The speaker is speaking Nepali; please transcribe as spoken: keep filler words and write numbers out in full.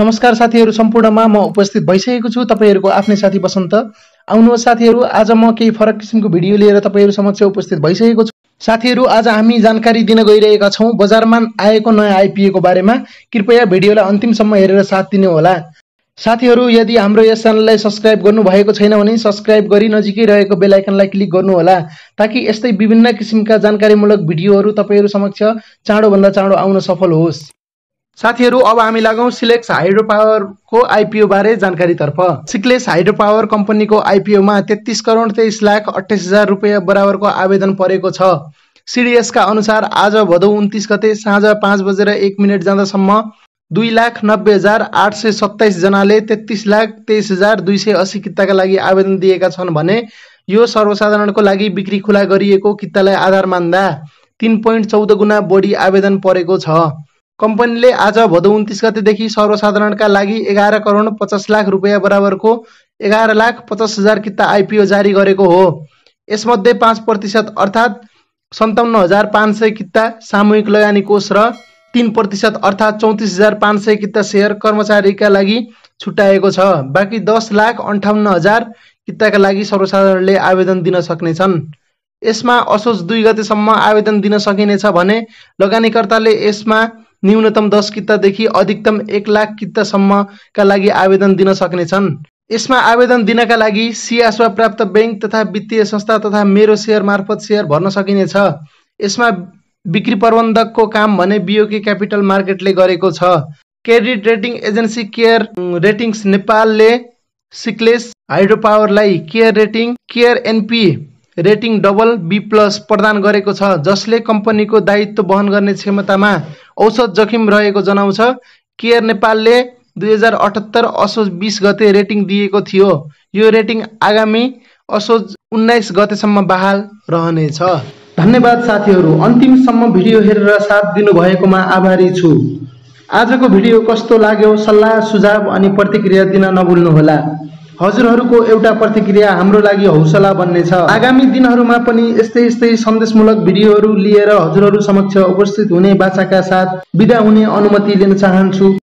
नमस्कार साथीहरु, सम्पूर्णमा म उपस्थित भइसकेको छु। तपाईहरुको आफ्नै साथी बसन्त। आउनुहोस् साथीहरु, आज म केही फरक किसिमको भिडियो लिएर तपाईहरु समक्ष उपस्थित भइसकेको छु। साथीहरु, आज हामी जानकारी दिन गइरहेका छौं बजारमा आएको नयाँ आइपीओ को बारेमा। कृपया भिडियोलाई अन्तिमसम्म हेरेर साथ दिनु होला। साथीहरु, यदि हाम्रो यस च्यानललाई सब्स्क्राइब गर्नु भएको छैन भने सब्स्क्राइब गरी नजिकै रहेको बेल आइकनलाई क्लिक गर्नु होला, ताकि यस्तै विभिन्न किसिमका जानकारीमूलक भिडियोहरू तपाईहरु समक्ष चाँडो भन्दा चाँडो आउन सफल होस्। साथीहरु, अब हामी लागौं सिलेक्स हाइड्रो पावर को आइपीओ बारे जानकारी तर्फ। सिक्लेस हाइड्रो पावर कंपनी को आइपीओ मा तेत्तीस करोड़ तेईस लाख अट्ठाइस हजार रुपैयाँ बराबरको आवेदन परेको छ। सीडीएस का अनुसार आज भदौ उन्तीस गते साँझ पाँच बजेर एक मिनट जाँदासम्म दुई लाख नब्बे हजार आठ सय सत्ताइस जनाले तेत्तीस लाख तेईस हजार दुई सय अस्सी किताका लागि आवेदन दिएका छन् भने यो सर्वसाधारणको लागि बिक्री खुला गरिएको कितालाई आधार मान्दा तीन दशमलव चौध गुणा बढी आवेदन परेको छ। कम्पनीले आज भदौ उन्तीस गतेदेखि सर्वसाधारणका लागि एघार करोड़ पचास लाख रुपैयाँ बराबरको एघार लाख पचास हजार किता आइपीओ जारी गरेको हो। यसमध्ये पाँच प्रतिशत अर्थात सन्ताउन्न हजार पाँच सय किता सामूहिक लगानी कोष र तीन प्रतिशत अर्थात चौतीस हजार पाँच सय किता शेयर कर्मचारीका लागि छुट्याएको छ। बाँकी दस लाख अन्ठाउन्न हजार किताका लागि सर्वसाधारणले आवेदन दिन सक्नेछन्। यसमा असोज दुई गतेसम्म आवेदन दिन सकिनेछ भने लगानीकर्ताले यसमा न्यूनतम दस कितादेखि अधिकतम एक लाख कितासम्मका लागि आवेदन दिन सक्नेछन्। यसमा आवेदन दिनका लागि सियासवा प्राप्त बैंक तथा वित्तीय संस्था तथा मेरो शेयर मार्फत शेयर भर्न सकिनेछ। यसमा बिक्री प्रबन्धकको काम भने बीओके क्यापिटल मार्केटले गरेको छ। Credit rating agency care ratings नेपालले सिक्लेस हाइड्रो पावरलाई care rating care NP rating double B plus प्रदान गरेको छ, जसले कम्पनीको दायित्व वहन गर्ने क्षमतामा औसत जोखिम रहेको जनाउँछ। केयर नेपालले दुई हजार अठहत्तर असोज बीस गते रेटिङ दिएको थियो। यो रेटिङ आगामी असोज उन्नाइस गतेसम्म बहाल रहनेछ। धन्यवाद साथीहरु, अन्तिमसम्म भिडियो हेरेर साथ दिनु भएकोमा आभारी छु। आजको भिडियो कस्तो लाग्यो सल्लाह सुझाव अनि प्रतिक्रिया दिन नभुल्नु होला। हजुरहरूको एउटा प्रतिक्रिया हाम्रो लागि हौसला बन्नेछ। आगामी दिनहरूमा पनि यस्तै यस्तै सन्देशमूलक भिडियोहरू लिएर हजुरहरू समक्ष उपस्थित हुने बाचाका साथ बिदा हुने अनुमति लिन चाहन्छु।